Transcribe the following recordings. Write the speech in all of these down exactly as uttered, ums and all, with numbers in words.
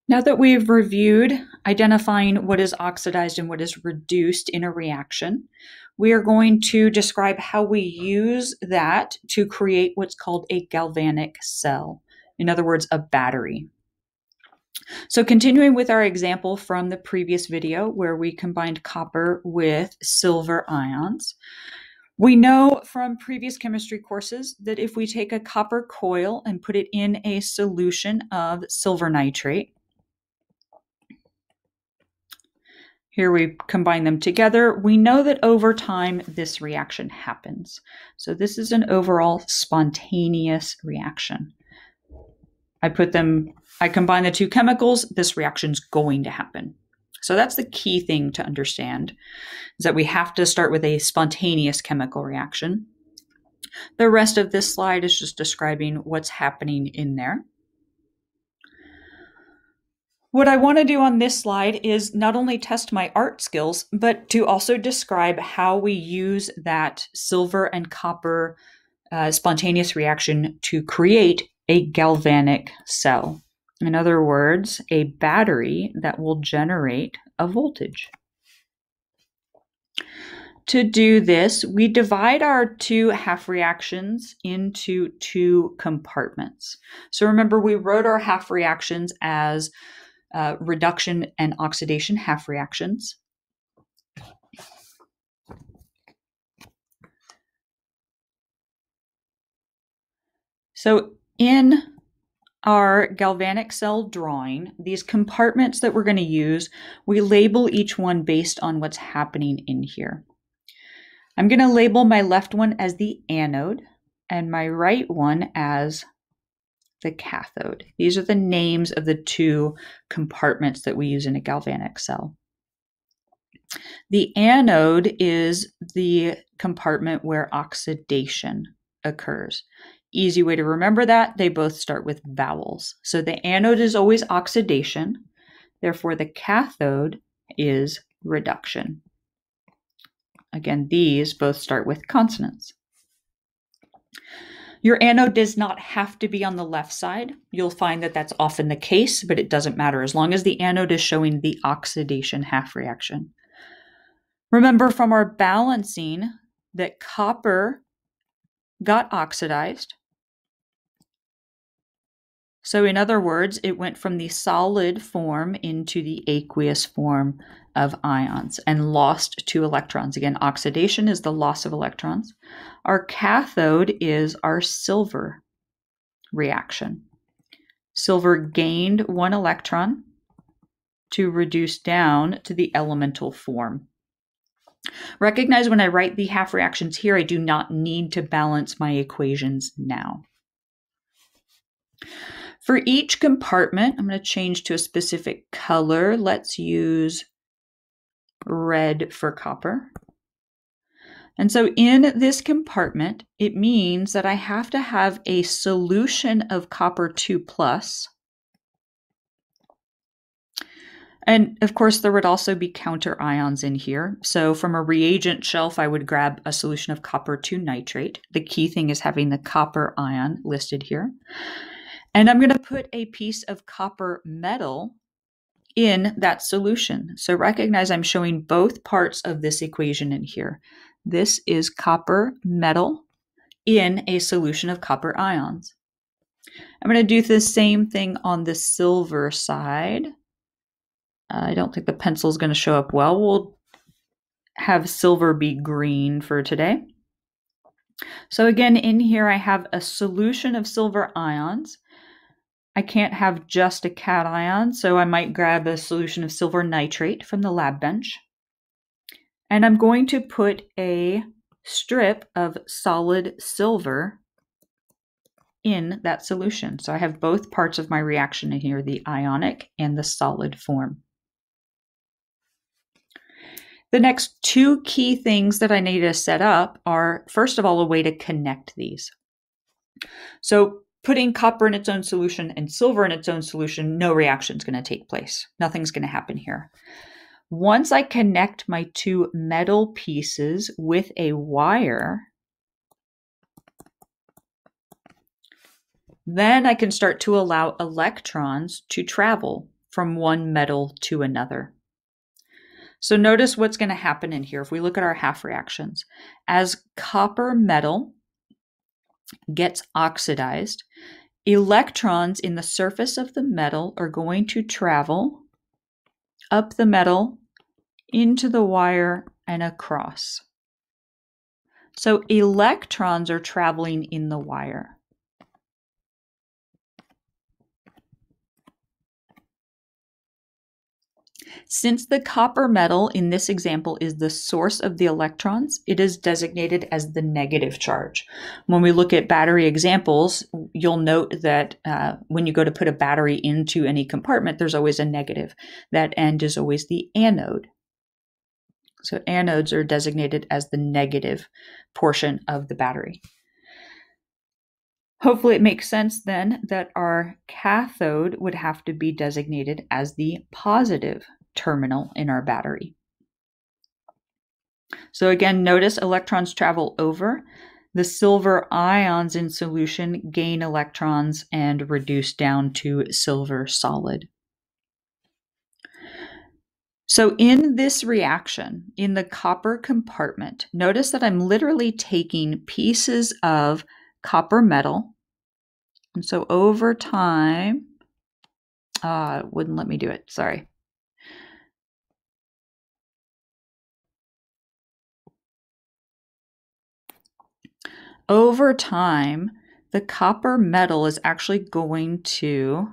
Now that we've reviewed identifying what is oxidized and what is reduced in a reaction, we are going to describe how we use that to create what's called a galvanic cell. In other words, a battery. So continuing with our example from the previous video where we combined copper with silver ions, we know from previous chemistry courses that if we take a copper coil and put it in a solution of silver nitrate, here we combine them together, we know that over time this reaction happens. So this is an overall spontaneous reaction. I put them, I combine the two chemicals, this reaction's going to happen. So that's the key thing to understand, is that we have to start with a spontaneous chemical reaction. The rest of this slide is just describing what's happening in there. What I want to do on this slide is not only test my art skills, but to also describe how we use that silver and copper uh, spontaneous reaction to create a galvanic cell. In other words, a battery that will generate a voltage. To do this, we divide our two half reactions into two compartments. So remember, we wrote our half reactions as Uh, reduction and oxidation half reactions. So in our galvanic cell drawing, these compartments that we're going to use, we label each one based on what's happening in here. I'm going to label my left one as the anode and my right one as the cathode. These are the names of the two compartments that we use in a galvanic cell. The anode is the compartment where oxidation occurs. Easy way to remember that, they both start with vowels. So the anode is always oxidation, therefore the cathode is reduction. Again, these both start with consonants. Your anode does not have to be on the left side. You'll find that that's often the case, but it doesn't matter as long as the anode is showing the oxidation half reaction. Remember from our balancing that copper got oxidized. So in other words, it went from the solid form into the aqueous form of ions and lost two electrons. Again, oxidation is the loss of electrons. Our cathode is our silver reaction. Silver gained one electron to reduce down to the elemental form. Recognize when I write the half reactions here, I do not need to balance my equations now. For each compartment, I'm going to change to a specific color. Let's use red for copper. And so in this compartment, it means that I have to have a solution of copper two plus. And of course, there would also be counter ions in here. So from a reagent shelf, I would grab a solution of copper two nitrate. The key thing is having the copper ion listed here. And I'm going to put a piece of copper metal in that solution. So recognize I'm showing both parts of this equation in here. This is copper metal in a solution of copper ions. I'm going to do the same thing on the silver side. I don't think the pencil is going to show up well. We'll have silver be green for today. So again, in here I have a solution of silver ions. I can't have just a cation, so I might grab a solution of silver nitrate from the lab bench. And I'm going to put a strip of solid silver in that solution. So I have both parts of my reaction in here, the ionic and the solid form. The next two key things that I need to set up are, first of all, a way to connect these. So putting copper in its own solution and silver in its own solution, no reaction is going to take place. Nothing's going to happen here. Once I connect my two metal pieces with a wire, then I can start to allow electrons to travel from one metal to another. So notice what's going to happen in here if we look at our half reactions. As copper metal gets oxidized, electrons in the surface of the metal are going to travel up the metal, into the wire, and across. So electrons are traveling in the wire. Since the copper metal in this example is the source of the electrons, it is designated as the negative charge. When we look at battery examples, you'll note that uh, when you go to put a battery into any compartment, there's always a negative. That end is always the anode. So anodes are designated as the negative portion of the battery. Hopefully it makes sense then that our cathode would have to be designated as the positive terminal in our battery. So again, notice electrons travel over. The silver ions in solution gain electrons and reduce down to silver solid. So in this reaction, in the copper compartment, notice that I'm literally taking pieces of copper metal. And so over time, uh, wouldn't let me do it, sorry. Over time, the copper metal is actually going to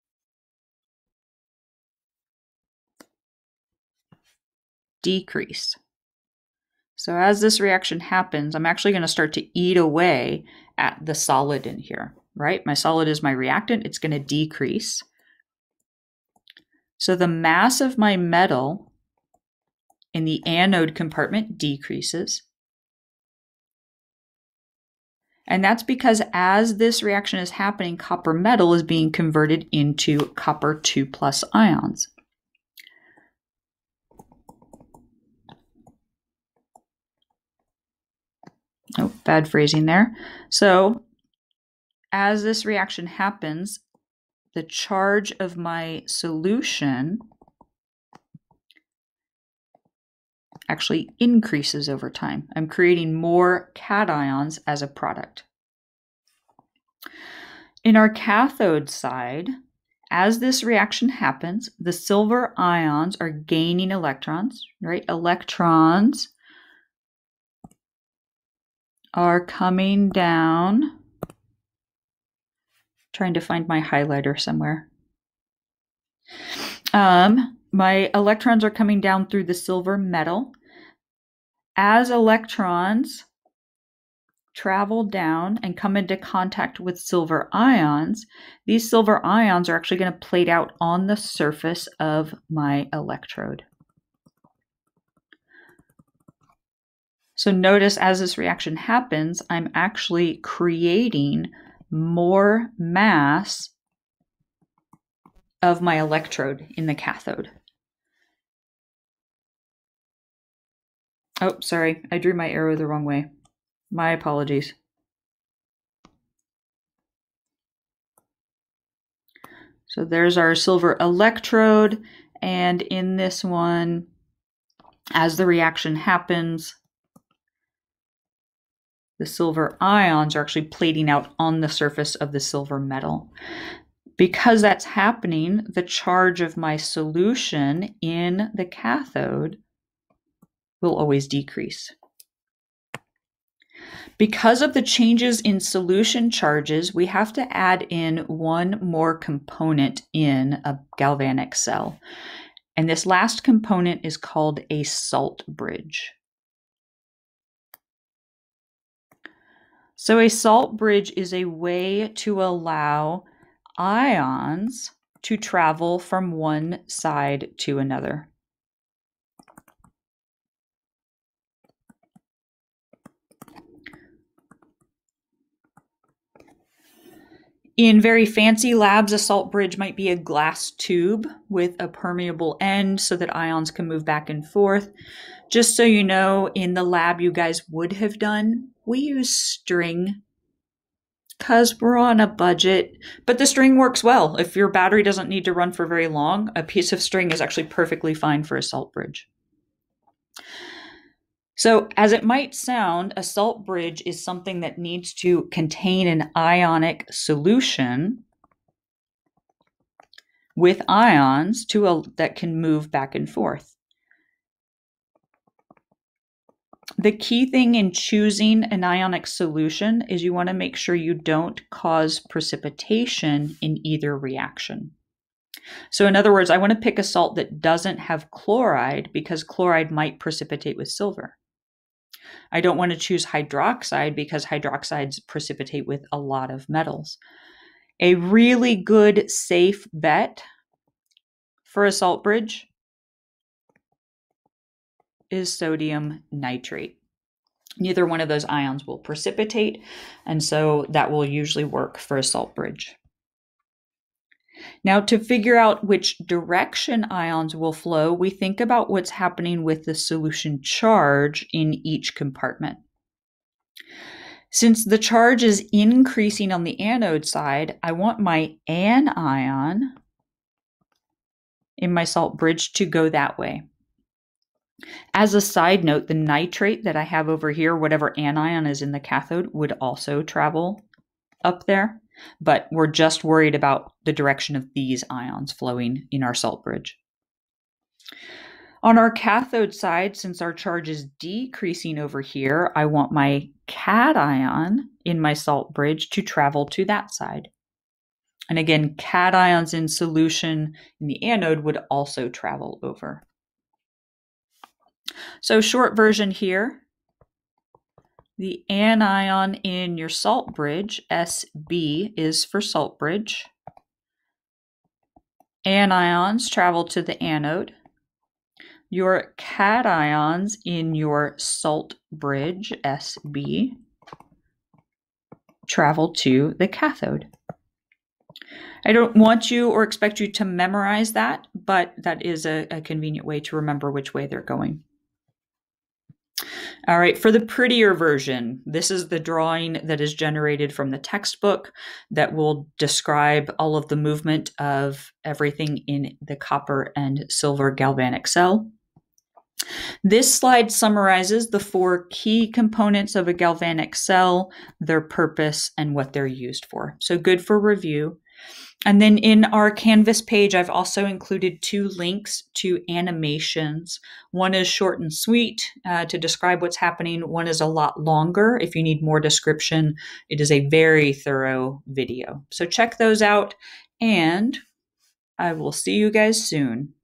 decrease. So as this reaction happens, I'm actually going to start to eat away at the solid in here, right? My solid is my reactant. It's going to decrease. So the mass of my metal in the anode compartment decreases. And that's because as this reaction is happening, copper metal is being converted into copper two plus ions. Oh, bad phrasing there. So as this reaction happens, the charge of my solution actually increases over time. I'm creating more cations as a product. In our cathode side, as this reaction happens, the silver ions are gaining electrons, right? Electrons are coming down. Trying to find my highlighter somewhere. Um, my electrons are coming down through the silver metal. As electrons travel down and come into contact with silver ions, these silver ions are actually going to plate out on the surface of my electrode. So notice as this reaction happens, I'm actually creating more mass of my electrode in the cathode. Oh, sorry, I drew my arrow the wrong way. My apologies. So there's our silver electrode, and in this one, as the reaction happens, the silver ions are actually plating out on the surface of the silver metal. Because that's happening, the charge of my solution in the cathode will always decrease. Because of the changes in solution charges, we have to add in one more component in a galvanic cell. And this last component is called a salt bridge. So a salt bridge is a way to allow ions to travel from one side to another. In very fancy labs, a salt bridge might be a glass tube with a permeable end so that ions can move back and forth. Just so you know, in the lab you guys would have done, we use string because we're on a budget, but the string works well. If your battery doesn't need to run for very long, a piece of string is actually perfectly fine for a salt bridge. So as it might sound, a salt bridge is something that needs to contain an ionic solution with ions to a, that can move back and forth. The key thing in choosing an ionic solution is you want to make sure you don't cause precipitation in either reaction. So in other words, I want to pick a salt that doesn't have chloride because chloride might precipitate with silver. I don't want to choose hydroxide because hydroxides precipitate with a lot of metals. A really good, safe bet for a salt bridge is sodium nitrate. Neither one of those ions will precipitate, and so that will usually work for a salt bridge. Now, to figure out which direction ions will flow, we think about what's happening with the solution charge in each compartment. Since the charge is increasing on the anode side, I want my anion in my salt bridge to go that way. As a side note, the nitrate that I have over here, whatever anion is in the cathode, would also travel up there, but we're just worried about the direction of these ions flowing in our salt bridge. On our cathode side, since our charge is decreasing over here, I want my cation in my salt bridge to travel to that side. And again, cations in solution in the anode would also travel over. So short version here, the anion in your salt bridge, S B, is for salt bridge. Anions travel to the anode. Your cations in your salt bridge, S B, travel to the cathode. I don't want you or expect you to memorize that, but that is a, a convenient way to remember which way they're going. All right, for the prettier version, this is the drawing that is generated from the textbook that will describe all of the movement of everything in the copper and silver galvanic cell. This slide summarizes the four key components of a galvanic cell, their purpose, and what they're used for. So good for review. And then in our Canvas page, I've also included two links to animations. One is short and sweet uh, to describe what's happening. One is a lot longer. If you need more description, it is a very thorough video. So check those out, and I will see you guys soon.